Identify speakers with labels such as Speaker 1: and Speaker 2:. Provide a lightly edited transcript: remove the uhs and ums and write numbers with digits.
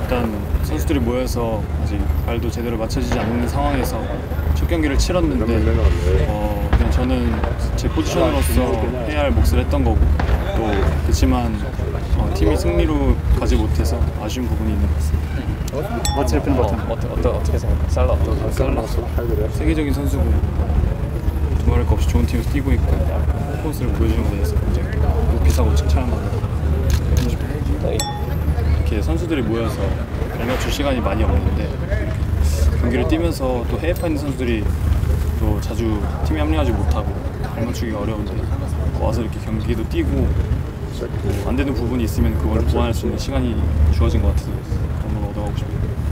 Speaker 1: 일단 선수들이 모여서 아직 발도 제대로 맞춰지지 않는 상황에서 첫 경기를 치렀는데 그냥 저는 제 포지션으로서 해야 할 몫을 했던 거고 또 그렇지만 팀이 승리로 가지 못해서 아쉬운 부분이 있는 것 같습니다.
Speaker 2: What's happened bottom?
Speaker 3: 어떻게 생각해? 살라.
Speaker 1: 세계적인 선수고 두말할 것 없이 좋은 팀에서 뛰고 있고 퍼포먼스를 보여주는 것에 대해서 굉장히 높이 사고 칭찬한다고 이렇게 선수들이 모여서 발맞출 시간이 많이 없는데 경기를 뛰면서 또 해외파 있는 선수들이 또 자주 팀에 합류하지 못하고 발맞추기가 어려운데 와서 이렇게 경기도 뛰고 안 되는 부분이 있으면 그걸 보완할 수 있는 시간이 주어진 것 같아서 너무 얻어가고 싶어요.